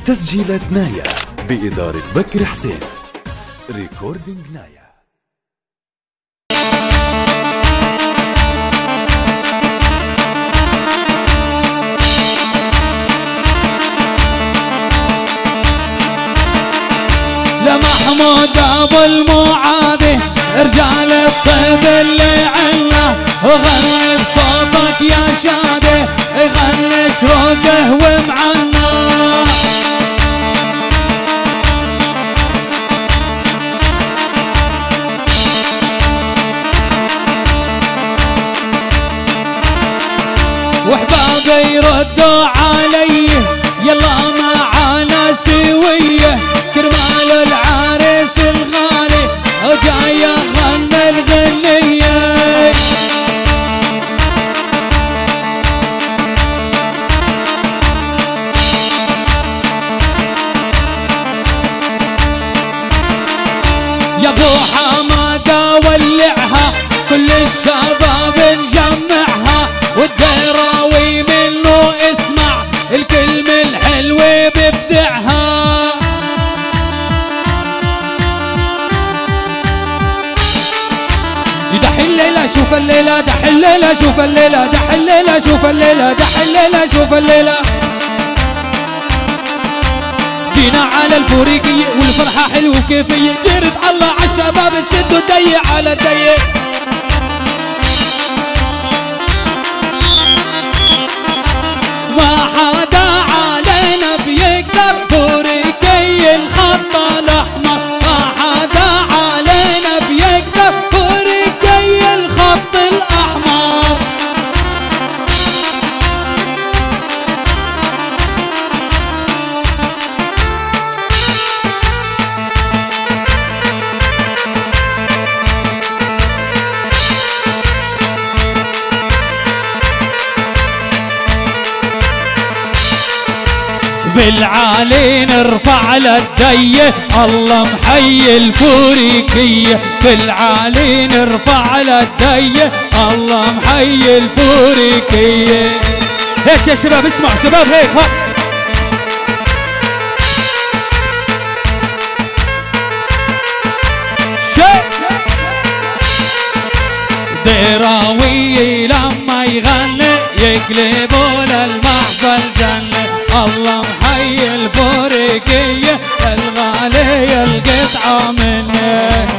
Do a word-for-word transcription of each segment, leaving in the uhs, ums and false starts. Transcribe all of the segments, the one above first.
تسجيلات نايا بإدارة بكر حسين. ريكوردينج نايا. لمحمود ابو المعاذي رجال الطيب اللي عنا، وغني بصوتك يا شادي غني شروقه ومعنا. واحبابي يردوا علي يلا معانا سويه، كرمال العريس الغالي وجاي اغني الغنيه. يا ابو حماده ولعها كل الشباب نجمعها، والدراوي منه اسمع الكلمة الحلوة ببدعها. دح الليلة شوف الليلة دح الليلة شوف الليلة دح الليلة شوف الليلة دح الليلة شوف الليلة. جينا على الفوريقية والفرحة حلوة وكيفية، جرت الله عالشباب نشدوا ضيق على ضيق. ما حدا علينا بيقدر فوريقي الخط الأحمر، ما حدا علينا بيقدر فوريقي الخط الأحمر. بالعالي نرفع للدية الله محيي الفوريقية، بالعالي نرفع للدية الله محيي الفوريقية. هيك يا شباب اسمعوا شباب هيك ها. دراوي لما يغني يقلبوا للمحفل جنة، الله محيي الفوريقية الغالية القطعة مني.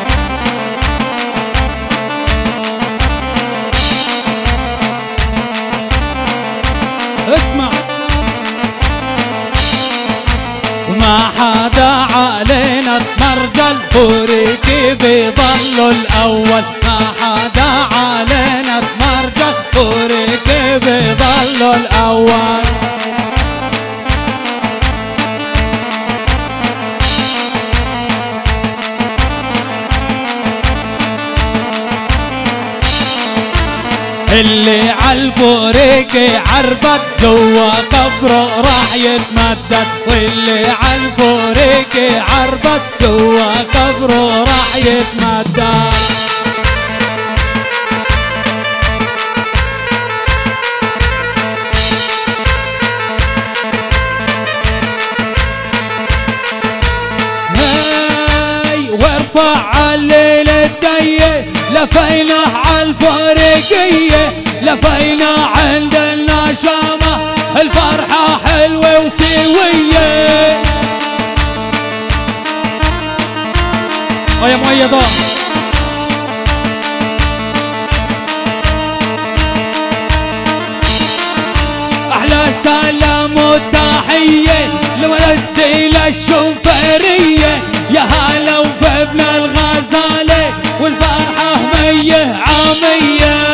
اسمع ما حدا علينا تمرجل فوريقي بيضلوا الأول، ما حدا علينا تمرجل فوريقي بيضلوا الأول. اللي عالفوريقي عربت جوا قبره راح يتمدد، واللي عالفوريقي عربت جوا قبره راح يتمدد. هاي وارفع الليل الضيق لفينا عالفوريقية، لفينا عند النشامة الفرحة حلوة وسوية. ويا مؤيدة أحلى سلام وتحية لولدي للشوفيرية، يا هلا وفبن الغزالة والفرحة مية عامية.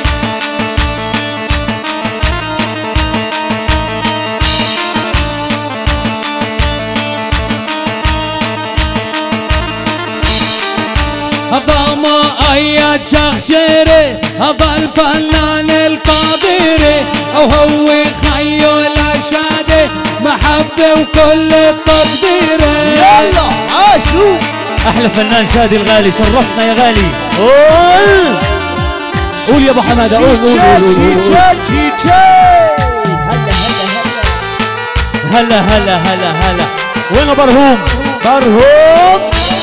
هذا مؤيد شخشيري هذا الفنان القادري، او هو خيو الاشادي محبة وكل التقدير. يلا عاشوا احلى فنان شادي الغالي، شرفنا يا غالي. قول قول يا ابو حماده قول قول قول. هلا هلا هلا هلا هلا هلا هلا. وين برهوم؟ برهوم.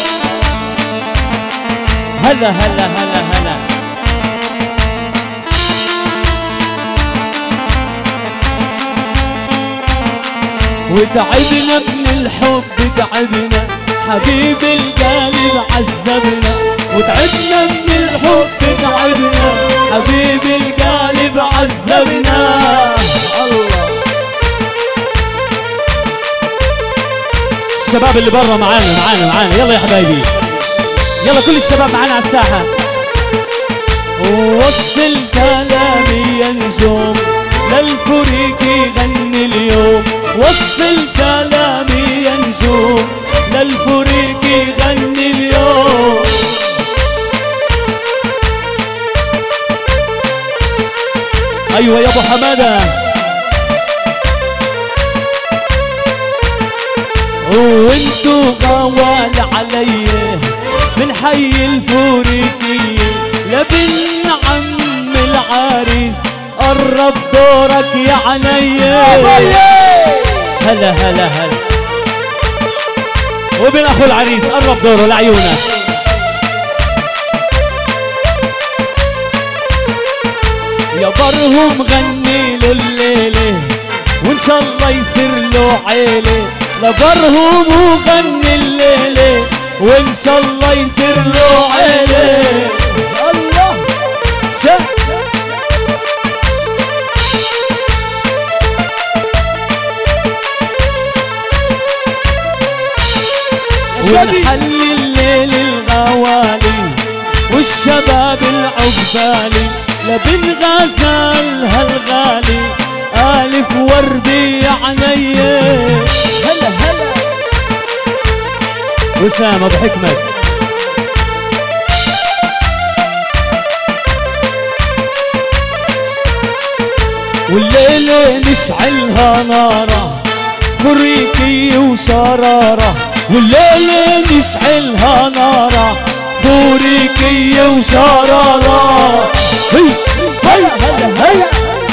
هلا هلا هلا هلا. وتعبنا من الحب تعبنا، حبيب القلب عذبنا. وتعبنا من الحب تعبنا، حبيب القلب عذبنا. الله. الشباب اللي برا معانا معانا معانا، يلا يا حبايبي يلا كل الشباب معانا على الساحة. ووصل سلامي يا نجوم للفريق يغني اليوم. وصل سلامي يا نجوم للفريق يغني اليوم. ايوه يا ابو حماده. وانتو غوال علي من حي الفوريكية، لبن عم العريس قرب دورك يا عنية. هلا هلا هلا. وبن اخو العريس قرب دوره لعيونك. يا برهم غني له الليلة وان شاء الله يصير له عيلة. لبرهم وغني الليلة وان شاء الله يصير له عيلة. الله شا ونحل الليل الغوالي والشباب العقبالي. لبن غزال هالغالي ألف وردي يا عنية. هلا هلا. وسام ابو حكمت. والليلة نشعلها نارة فريكية وشرارة. والليلة نشعلها نارة فريكية وشرارة. هي هيا هلا هيا.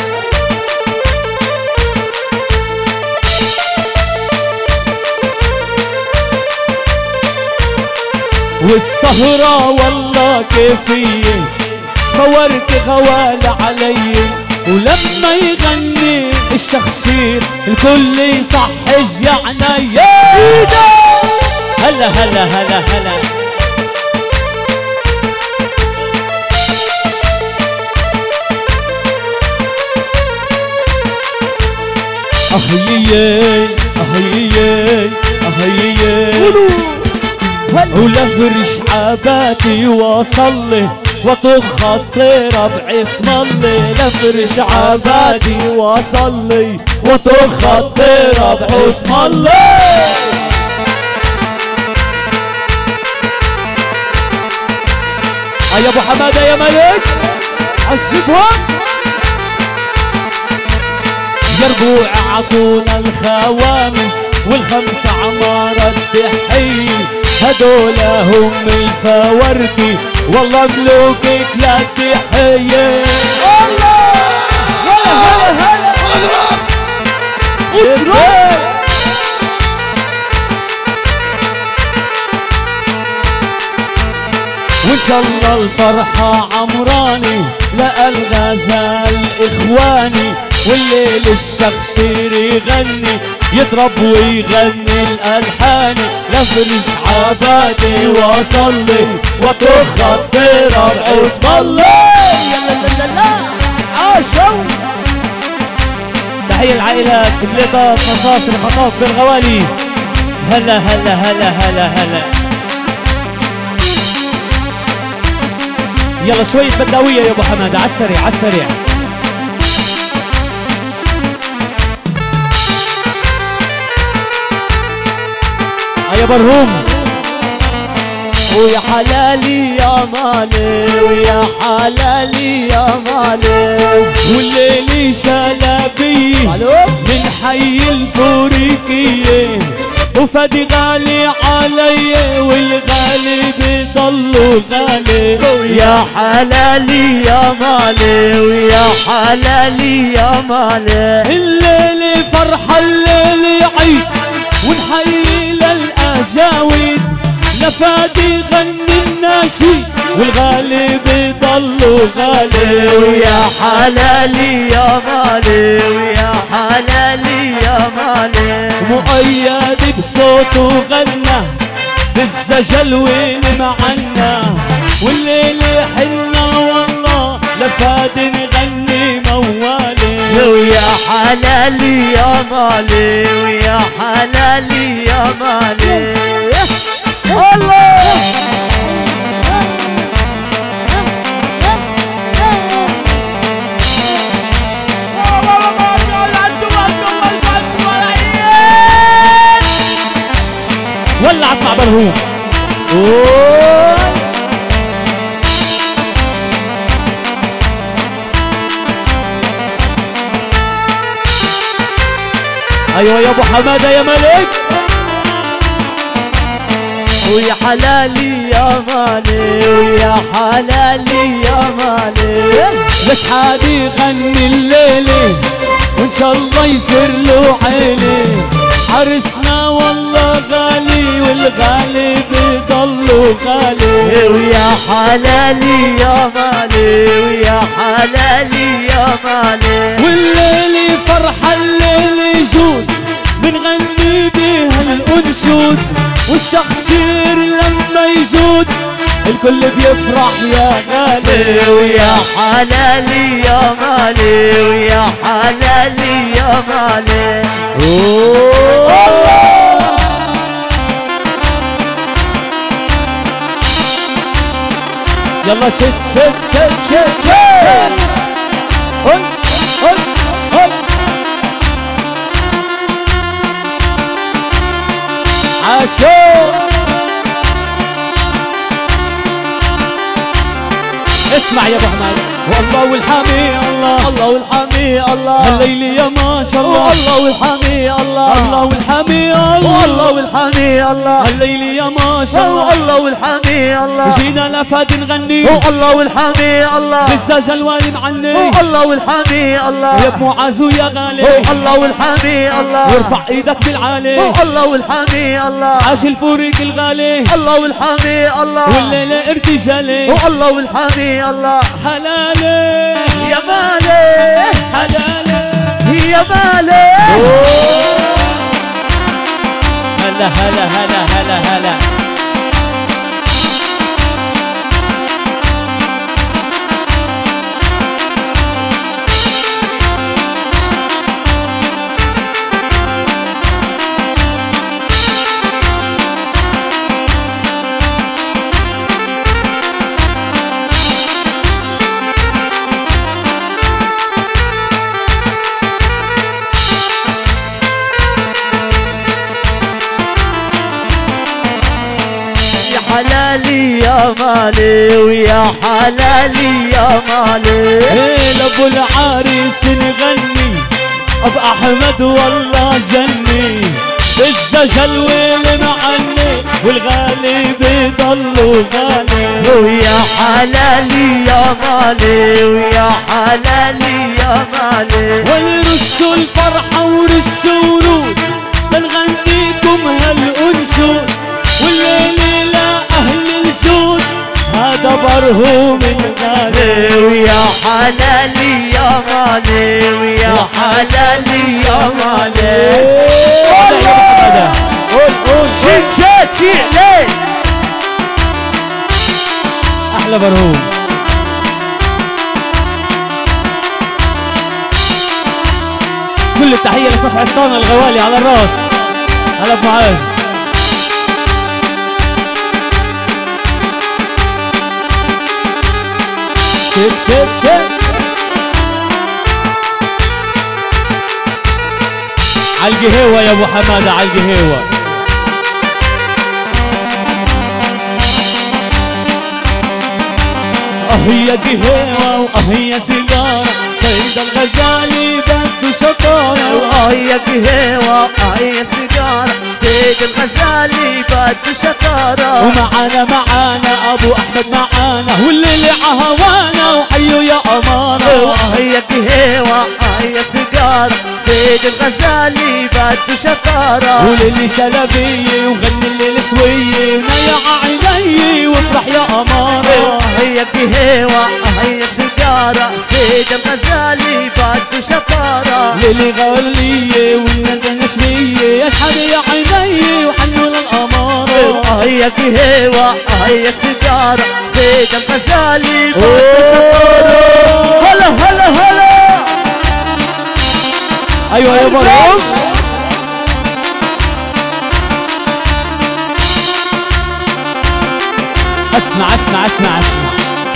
والسهرة والله كيفية خورت غوال علي. ولما يغني الشخشير الكل يصحج يا عناية. هلا هلا هلا هلا. أهيي أهيي أهيي. ولفرش عباتي وصلي وطخ الطيرة بعصم الله. لفرش عباتي وصلي وطخ الطيرة بعصم الله. يا ابو حماده يا ملك عصبهم. يا ربوع عطونا الخوامس والخمس عمارة التحية. هدولا هم الفوردي والله ملوكك لا تحية. الله هلا هلا هلا. اضرب. وان شاء الله الفرحة عمراني لقى الغزال اخواني. والليل الشخشير يغني يضرب ويغني الالحان. لفرش عبادي وصلي وطخ الطيرة بعصم الله. يلا لا لا لا عاشوا. تحية العائلات بليطات مصاصر خطاف بالغوالي. هلا هلا هلا هلا هلا. يلا شوية بداوية يا ابو حماده على السريع على السريع. يا برهوم. ويا حلالي يا مالي ويا حلالي يا مالي. والليل شلبي من حي الفوريكية. وفادي غالي علي والغالي بضلوا غالي. يا حلالي يا مالي ويا حلالي يا مالي. الليل فرحة الليل لفادي غني الناشي والغالي بيضلوا غالي. ويا حلالي يا مالي ويا حلالي يا مالي. مؤيد بصوته غنى بالزجل وين معنا والليل حنا والله لفادي نغني موالي. ويا حلالي يا مالي ويا حلالي يا مالي. الله ولعت مع برهوم. ايوه يا ابو حماده يا ملك. ويا حلالي يا مالي ويا حلالي يا مالي. ليش حادي يغني الليله وان شاء الله يصير له عيلي. عرسنا والله غالي والغالي بيضلوا غالي. ويا حلالي يا مالي ويا حلالي يا مالي. والليل فرحة الليل جود بنغني بيها الأنشود والشخشير لما يجود الكل بيفرح يا غالي. ويا حلالي يا مالي ويا حلالي يا مالي. يلا شد شد شد شد شد هل هل هل عاشور. اسمع يا ابو حماد. والله والحامي الله الله والحامي الله الليل يا ما شاء الله الله والحامي الله الله والحامي الله الله والحامي الله الليل يا ما شاء الله الله والحامي الله. جينا لفادي نغني الله والحامي الله. لسه جلواني معني الله والحامي الله. يا ابو عزو يا غالي الله والحامي الله. وارفع ايدك بالعالي. الله والحامي الله. عاش الفوريق الغالي الله والحامي الله. والليله ارتجالي. الله والحامي الله. حلالي يا مالي حلالي يا مالي. هلا هلا هلا هلا هلا. حلالي يا مالي ويا حلالي يا مالي. لابو العريس نغني ابو احمد والله جني بالزجل والمعني والغالي بيضلوا غالي. ويا حلالي يا مالي ويا حلالي يا مالي. ونرشوا الفرحة ورشوا ورود بنغنيكم هالأنشود والليل لأهل الجود هذا برهوم الغالي. ويا حلالي يا مالي ويا حلالي يا مالي. قول قول شيك عليه أحلى برهوم. كل التحية لصفحة طانا الغوالي على الراس. هلا بمعاذ. شد شد شد عالقهوة يا ابو حمادة عالقهوة. اه يا قهوة واه يا سيجارة سيد الغزالي بده شطارة. واه يا قهوة اه يا سيجارة سيد الغزالي بده شطارة. ومعانا معانا ابو احمد معانا والليل عهوانا وحيو يا امانة. واه يا قهوة اه يا سيجارة سيد زيد الغزالي بده شطارة وللي شلبية وغني الليل سوية ونيع عيني وافرح يا أمارة هي بهوا هي سيجارة زيد الغزالي بده شطارة ليلي غالية والندى نشمية يشحن يا عيني وحنوا للأمارة هي بهوا هي سيجارة زيد الغزالي بده شطارة هلا هلا هلا أيوة يا برام اسمع اسمع اسمع اسمع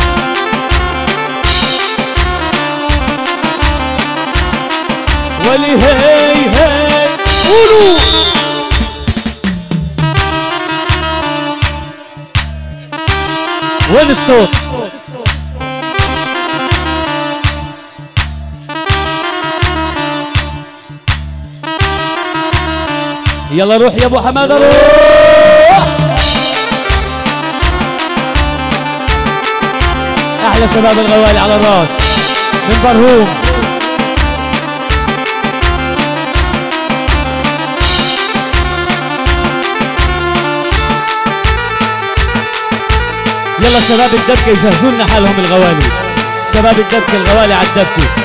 ولي هي هي قولوا وين الصوت؟ يلا روح يا ابو حماده روح. احلى شباب الغوالي على الراس من برهوم. يلا شباب الدبكه يجهزوا لنا حالهم الغوالي. شباب الدبكه الغوالي على الدبكه.